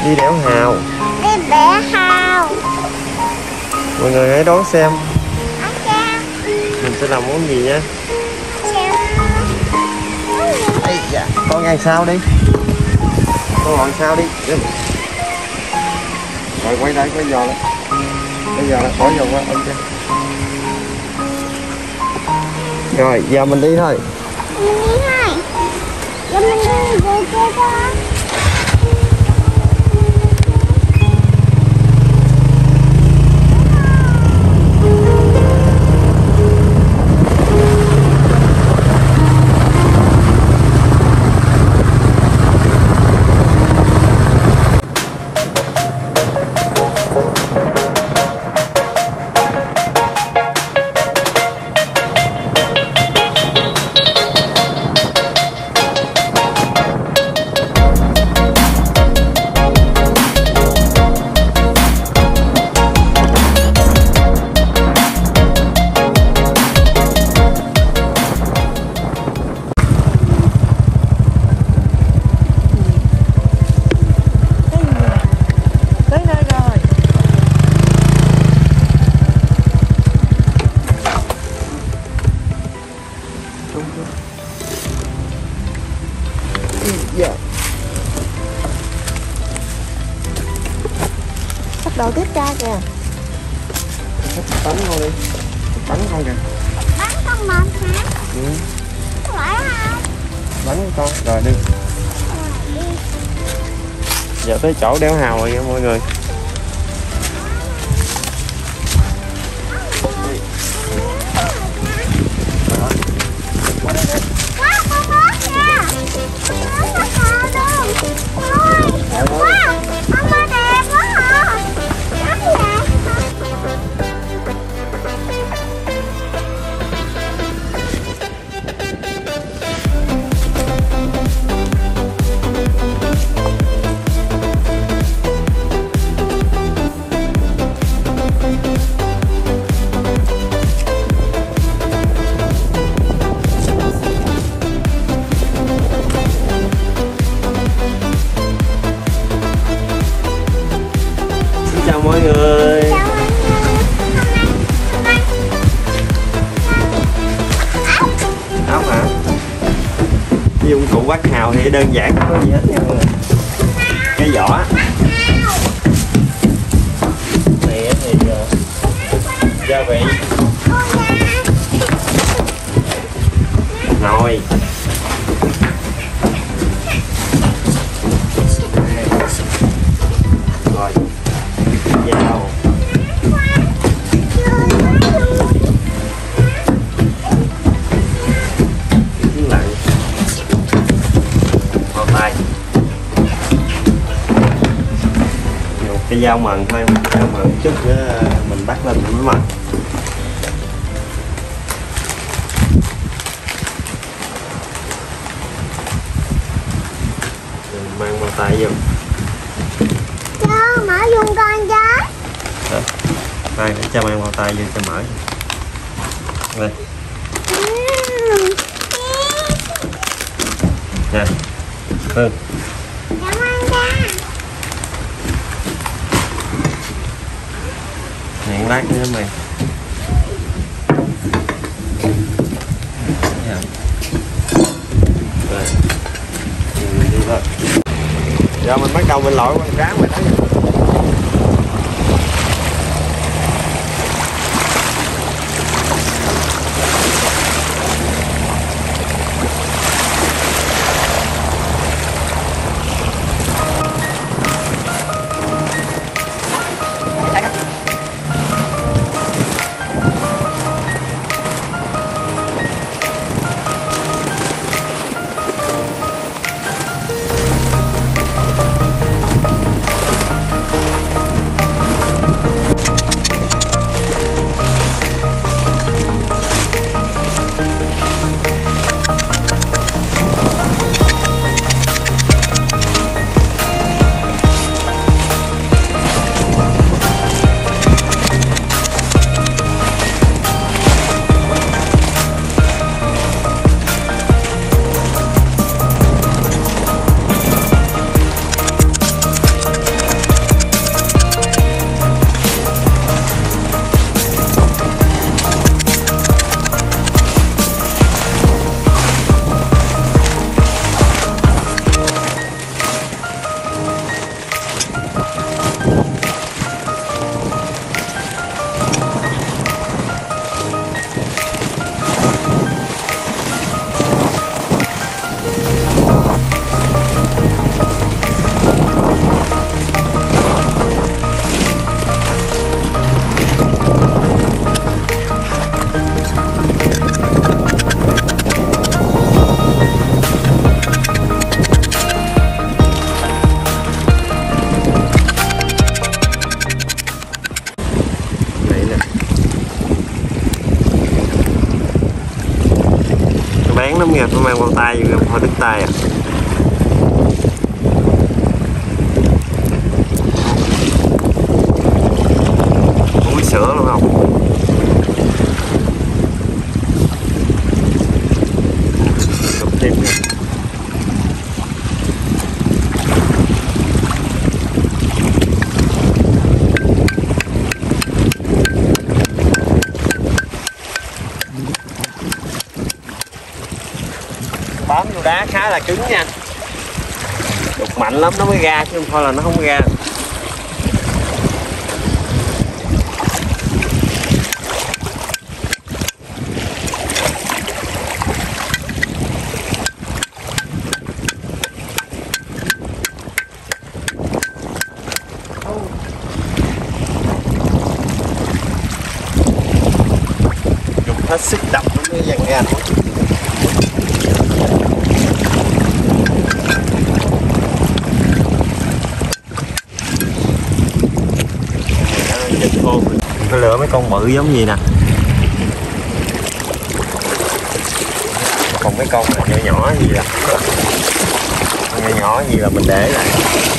Đi đẽo hào. Đi bể hào. Mọi người hãy đón xem Ok. mình sẽ làm món gì nha. Ây da, con ăn sao đi. Con ăn sao đi. Rồi quay lại quay giò lại. Bây giờ là khỏi giò qua ôm cho. Rồi giờ mình đi thôi. Mình đi thôi. Giờ mình đi về chơi thôi. Bắt đầu tiếp ra kìa. Bắn con đi. Bắn con kìa. Bắn con một hả? Ừ. Phải không? Bắn con. Rồi đi. Đi. Giờ tới chỗ đẽo hào rồi nha mọi người. Wow, con bớt kìa. Con bớt thật luôn. Ôi. Wow, con bớt đẹp quá hả? Rất đẹp. Chào mọi người. Chào mọi người. Áo hả? Dụng cụ bắt hào thì đơn giản, không có gì hết nha mọi người. Cái vỏ này thì gia vị, nồi, rồi dao, chiến lạnh, bao tay, một cái dao mần thôi, dao mần chút nữa mình bắt lên mình mới mần. Mình mang bao tay vô. Cho mở dùng con chứ. Đây, để cho mang bao tay vô cho mở. Đây. Nè. Hương. Cảm ơn cha. Hẹn lát nữa mày. Rồi. Mình đi thôi. Giờ mình bắt đầu mình lội con ráng rồi đó. mang bao tay không thôi đứt tay à. Uống sữa luôn không? Đục thêm nữa. Bám vô đá khá là cứng nha, đục mạnh lắm nó mới ra chứ không thôi là nó không ra. Dùng hết sức đập nó mới dằn ra. Phải lựa mấy con bự giống gì nè, còn mấy con này nhỏ nhỏ gì là nhỏ gì là mình để lại.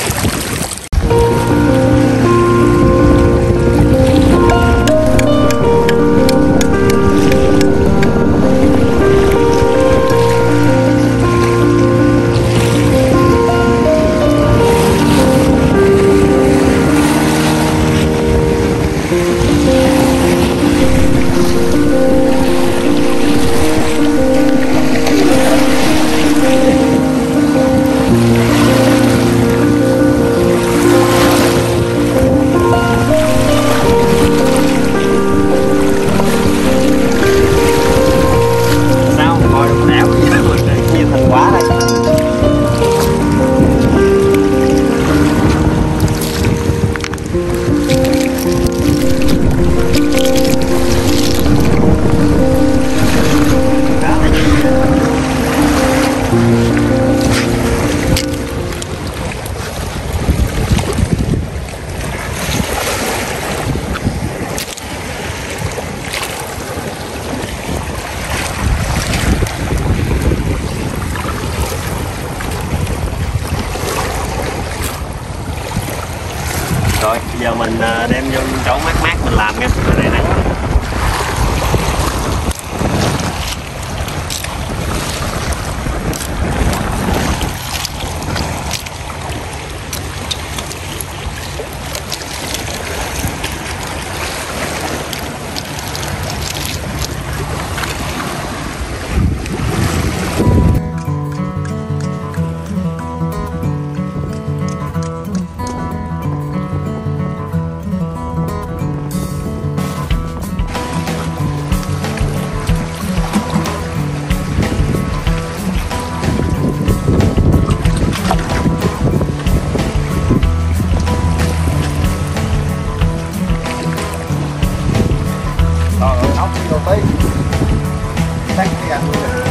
Rồi giờ mình đem vô chỗ mát mát mình làm nha, ở đây nắng. Ốc vô tí tắt cái gạch luôn nè,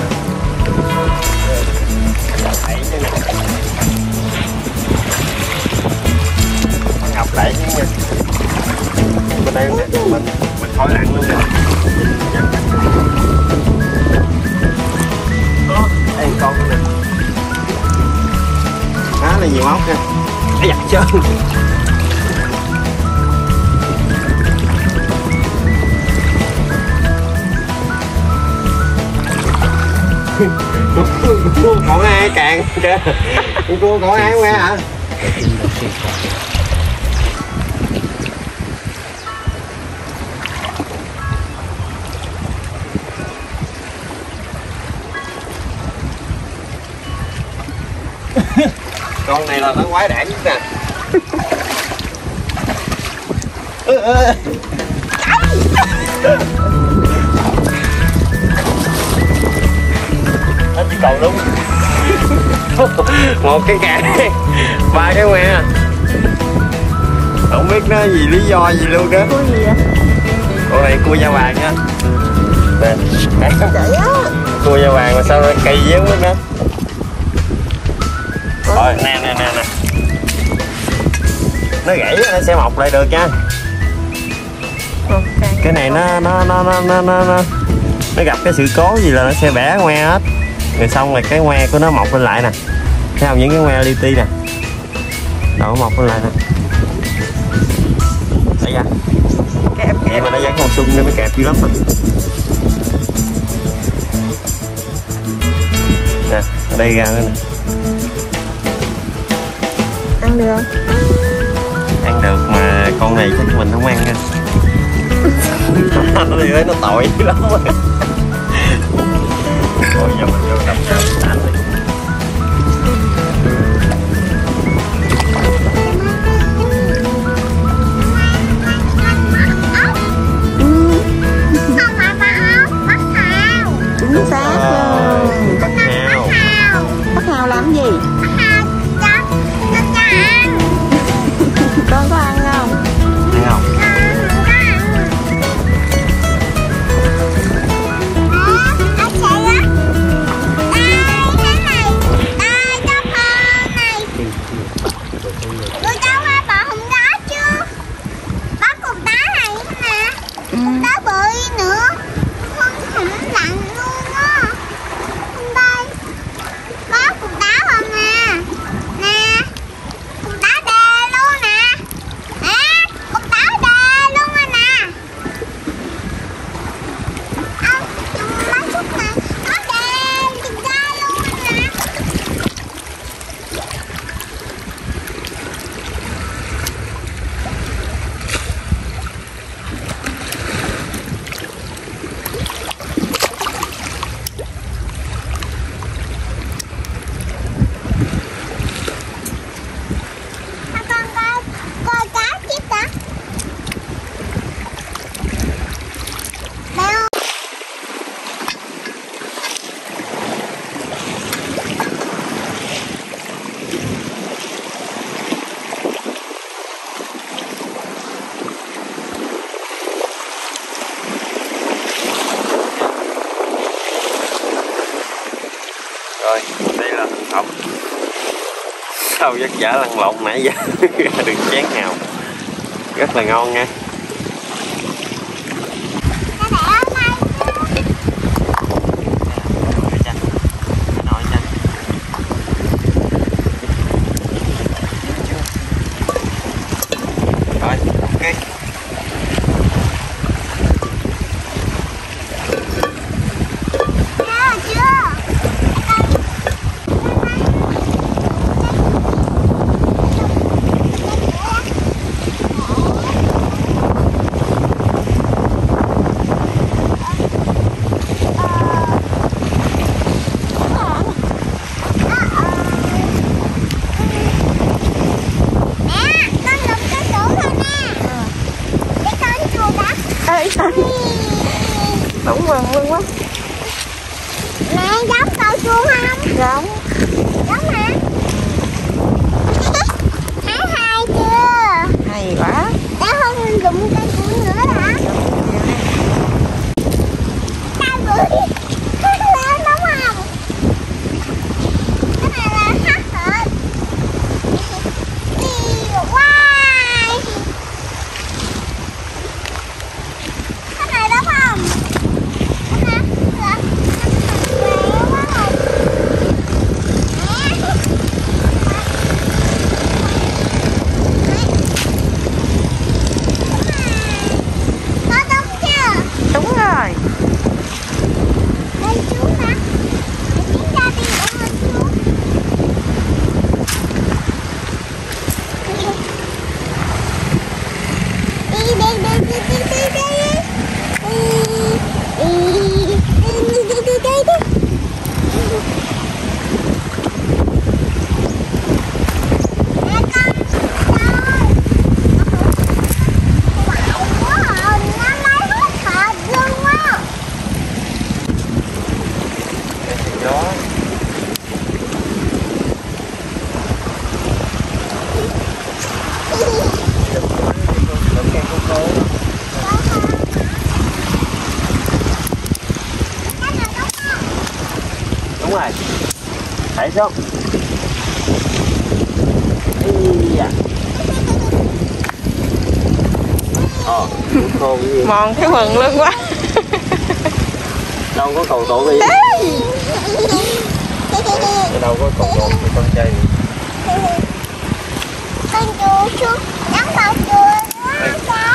đẩy chứ nè, ngập đẩy chứ nha. Bên đây mình khỏi lặn luôn nè. Đây con nè, khá là nhiều ốc nha, nó giặt trơn. Còn ai càng kìa, cua còn ai nghe hả? Con này là nó quái đản nhất nè. Nó chỉ còn đúng một cái càng, ba cái que, không biết nó gì lý do gì luôn đó. Cua gì vậy? Con này cua da vàng nha. Nè, cua da vàng mà sao nó kỳ dữ quá đó. Rồi nè, nó gãy nó sẽ mọc lại được nha. Cái này nó gặp cái sự cố gì là nó sẽ bẻ que hết. Rồi xong rồi cái que của nó mọc lên lại nè. Thấy không, những cái que li ti nè, nó mọc lên lại nè. Đây ra kẹp vậy mà nó dán con sung nên nó kẹp dữ lắm mà. Nè, ở đây ra nữa nè. Ăn được không? Ăn được mà con này chắc mình không ăn nha. Nó đi ơi, nó tội dữ lắm rồi. Rồi giờ mình vô đập sao đánh đi. Chính xác luôn. Bắt hào. Bắt hào làm gì? Con có ăn không? Ăn không? Rồi, đây là thành phẩm. Sau vất vả lăn lộn nãy giờ ra được chén hào rất là ngon nha. Rồi, ok. Nóng quần luôn quá. Mẹ giống cao su không? Giống. Giống hả? Thấy hay chưa? Hay quá. Đã không dùng cây củi nữa hả? Cây củi lớn đúng không? Cái này là hắc hả? Đi hoài. Cái này đúng không? Đúng rồi, thấy không? Khô gì? Mòn cái quần luôn quá. Đâu có cầu tụ gì. Ở đâu có còn một con trai. Con chuột xuống đóng vào chuột đó.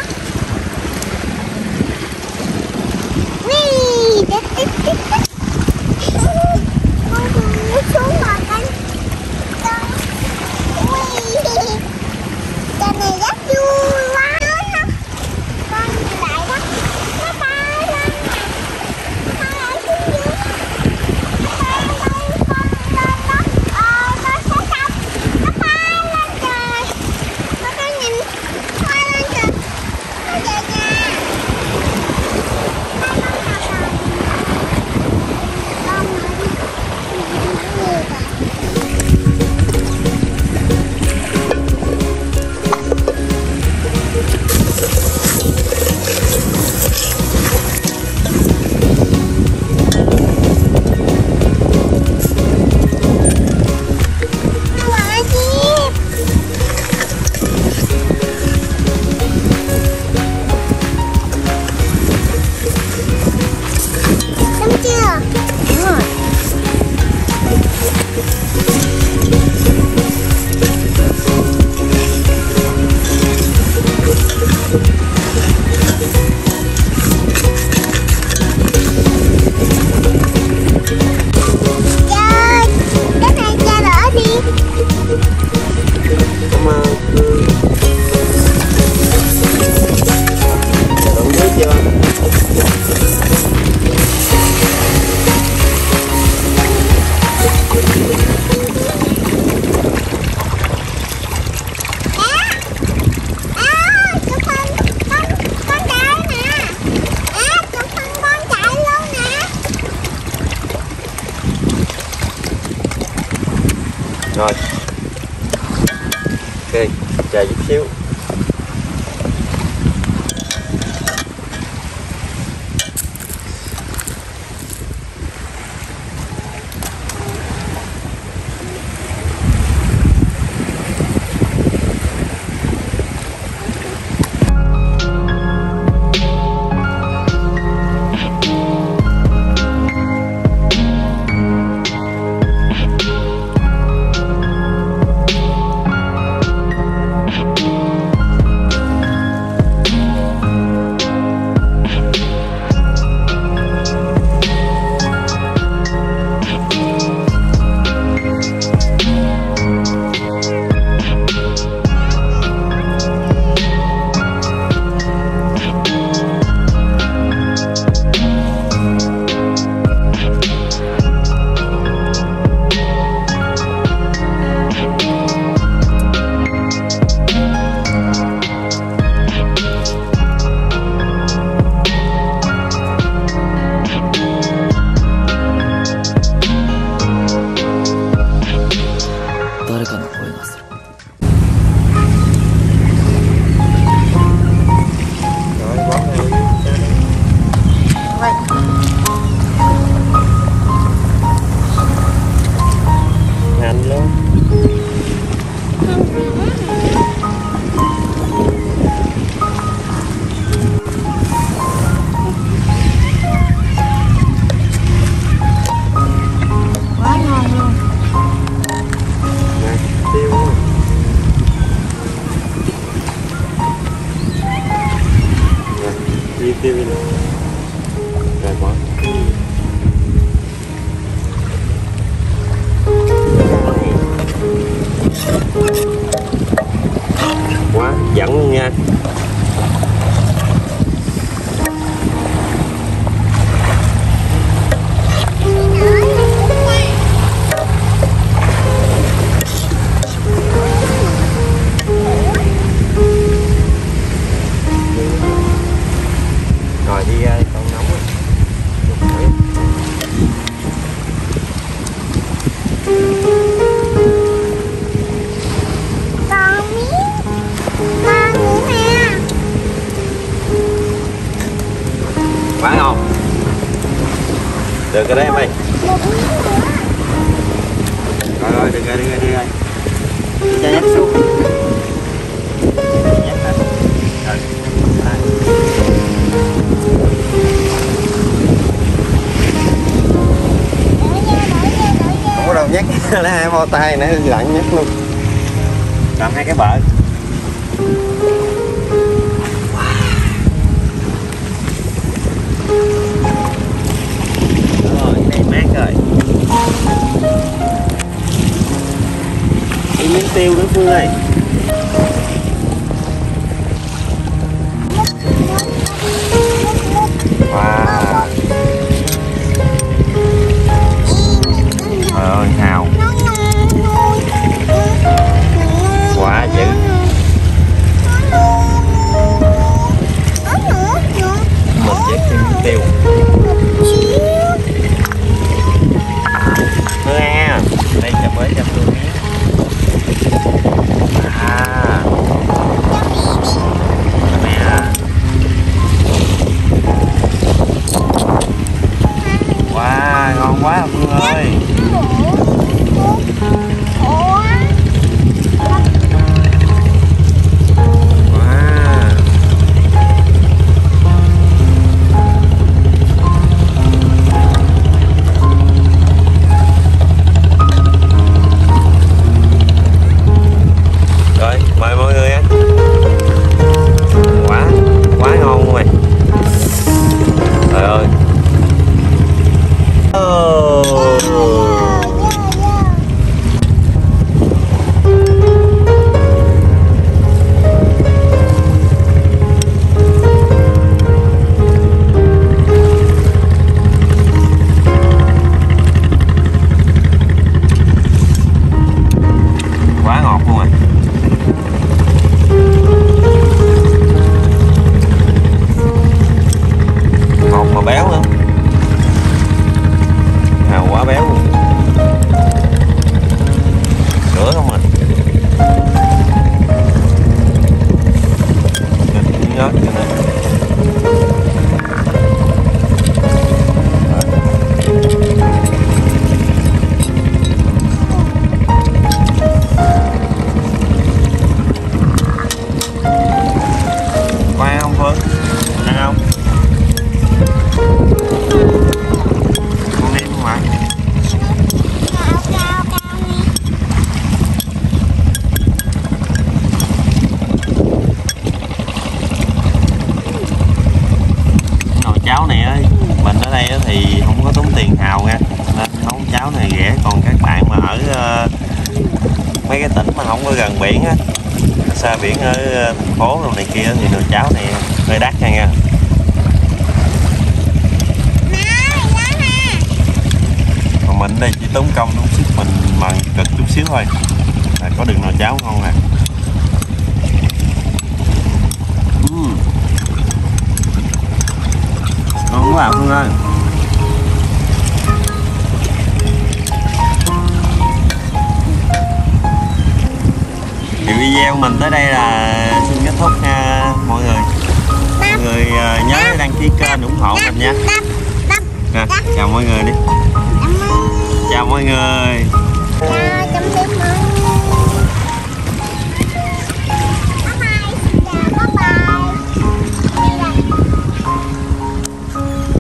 Ui, con chuột xuống mà con. Ui, con này rất vui quá. Con lại đó, nó bay lên nè, nó lại xuống dưới. Con lên đó, nó sẽ xong, nó bay lên trời. Con nhìn, bay lên trời, nó về nhà. Bay lên nào rồi. Con mà đi, nhiều rồi. Rồi. Ok, chờ chút xíu. Tiêu đi rồi bỏ quá dẫn luôn nha. Rồi đi ra con nóng á. Còn miếng ngon nữa nè. Quá ngon. Được rồi đấy em ơi. Một miếng nữa. Rồi được rồi, đi ra. Đi cho nhắc xuống. Nhắc lên. Rồi. Để nhắc lấy hai bao tay nãy lặn nhắc luôn. Cầm hai cái bợ. Rồi, cái này mát rồi. Đi miếng tiêu nữa Phương ơi. Wow. Trời ơi, hào. Quá dữ. Mình với miếng tiêu. Hương à, đây chà mới cho Hương miếng. À. Mẹ à. Wow, ngon quá Hương ơi. Rồi, mời mọi người ăn. Quá ngon luôn rồi. Trời ơi. Quá ngọt luôn rồi. Ngọt mà béo nữa. Hào quá béo luôn. Sữa không à. Nhìn nhớt cho nên. Khoan không Phương? Ăn không? Con đi không ạ? Nồi cháo này ơi, mình ở đây thì không có tốn tiền hào nha, nên nấu cháo này rẻ. Còn các bạn mà ở mấy cái tỉnh mà không có gần biển á, xa biển ở thành phố rồi này kia thì nồi cháo này hơi đắt nha. Còn mình đây chỉ tốn công tốn sức mình mà cực chút xíu thôi là có được nồi cháo ngon nè. Ngon quá Phương ơi. Thì video mình tới đây là xin kết thúc nha mọi người. Mọi người nhớ đăng ký kênh ủng hộ mình nha. Nè, chào mọi người đi. Chào mọi người.